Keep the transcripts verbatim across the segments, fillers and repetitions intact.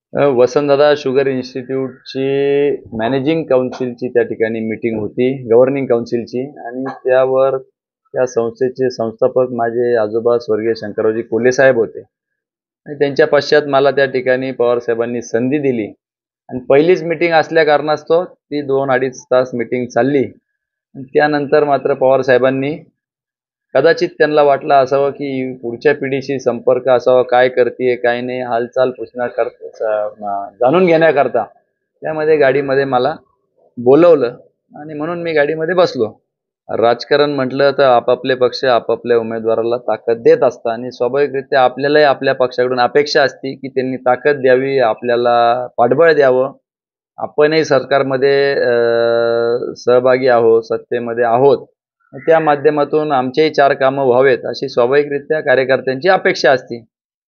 अ, Vasantdada sugar इन्स्टिट्यूटची managing काउन्सिलची त्या ठिकाणी मीटिंग होती, गव्हर्निंग काउन्सिलची. आणि त्यावर त्या संस्थेचे संस्थापक माझे आजोबा स्वर्गीय शंकररावजी कोल्हे साहेब होते. आणि त्यांच्या पश्चात मला त्या ठिकाणी पवारसाहेबांनी संधी दिली आणि पहिलीच मीटिंग असल्या कारणास्तव ती दोन अडीच तास मीटिंग चालली. त्यानंतर मात्र पवारसाहेबांनी कदाचित त्यांना वाटलं असावं की पुढच्या पिढीशी संपर्क असावा, काय करते काय नाही हालचाल पुसण्याकरता, जाणून घेण्याकरता त्यामध्ये गाडीमध्ये मला बोलवलं आणि म्हणून मी गाडीमध्ये बसलो. राजकारण म्हटलं तर आपापले पक्ष आपापल्या उमेदवाराला ताकद देत असतात आणि स्वाभाविकरित्या आपल्यालाही आपल्या पक्षाकडून अपेक्षा असते की त्यांनी ताकद द्यावी, आपल्याला पाठबळ द्यावं. आपणही सरकारमध्ये सहभागी आहोत, सत्तेमध्ये आहोत, त्या माध्यमातून आमचेही चार कामं व्हावेत अशी स्वाभाविकरित्या कार्यकर्त्यांची अपेक्षा असते.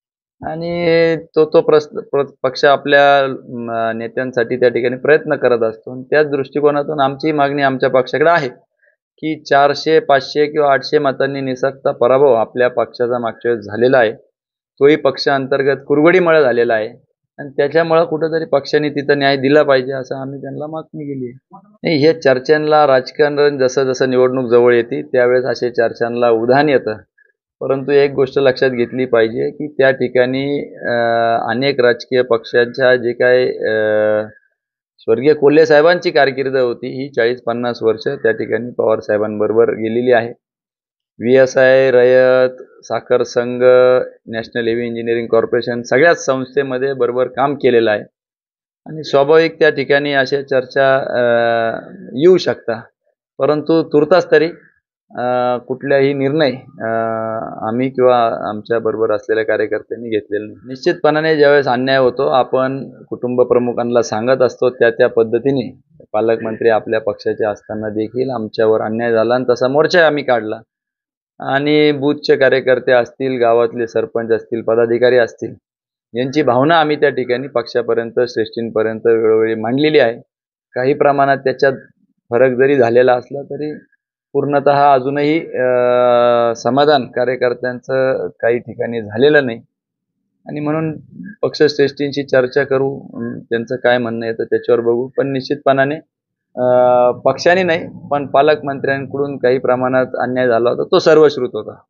आणि तो तो प्रस पक्ष आपल्या नेत्यांसाठी त्या ठिकाणी प्रयत्न करत असतो. त्याच दृष्टिकोनातून आमची मागणी आमच्या पक्षाकडे आहे की चारशे पाचशे किंवा आठशे मतांनी निसटता पराभव आपल्या पक्षाचा मागच्या वेळेस झालेला आहे. तोही पक्षांतर्गत कुरघोडीमुळे झालेला आहे आणि त्याच्यामुळं कुठंतरी पक्षाने तिथं न्याय दिला पाहिजे असं आम्ही त्यांना मागणी केली आहे. नाही, हे चर्चांना राजकारण जसं जसं निवडणूक जवळ येते त्यावेळेस असे चर्चांना उधाण येतं. परंतु एक गोष्ट लक्षात घेतली पाहिजे की त्या ठिकाणी अनेक राजकीय पक्षांच्या जे काय स्वर्गीय कोल्हे साहेबांची कारकीर्द होती ही चाळीस पन्नास वर्ष त्या ठिकाणी पवार साहेबांबरोबर गेलेली आहे. व्ही एस आय, रयत, साखर संघ, नॅशनल हेवी इंजिनिअरिंग कॉर्पोरेशन सगळ्याच संस्थेमध्ये बरोबर काम केलेलं आहे आणि स्वाभाविक त्या ठिकाणी अशा चर्चा येऊ शकतात. परंतु तुर्तास तरी कुठल्याही निर्णय आम्ही किंवा आमच्या बरोबर असलेल्या कार्यकर्त्यांनी घेतलेला नाही. निश्चितपणाने ज्यावेळेस अन्याय होतो आपण कुटुंब प्रमुखांना सांगत असतो त्या त्या पद्धतीने पालकमंत्री आपल्या पक्षाचे असताना देखील आमच्यावर अन्याय झाला आणि तसा मोर्चा आम्ही काढला. आणि बूथचे कार्यकर्ते असतील, गावातले सरपंच असतील, पदाधिकारी असतील, यांची भावना आम्ही त्या ठिकाणी पक्षापर्यंत श्रेष्ठींपर्यंत वेळोवेळी मांडलेली आहे. काही प्रमाणात त्याच्यात फरक जरी झालेला असला तरी पूर्णतः अजूनही समाधान कार्यकर्त्यांचं काही ठिकाणी झालेलं नाही आणि म्हणून पक्षश्रेष्ठींशी चर्चा करू, त्यांचं काय म्हणणं येतं त्याच्यावर बघू. पण निश्चितपणाने पक्षाने नाही पण पालकमंत्र्यांकडून काही प्रमाणात अन्याय झाला होता तो सर्वश्रुत होता.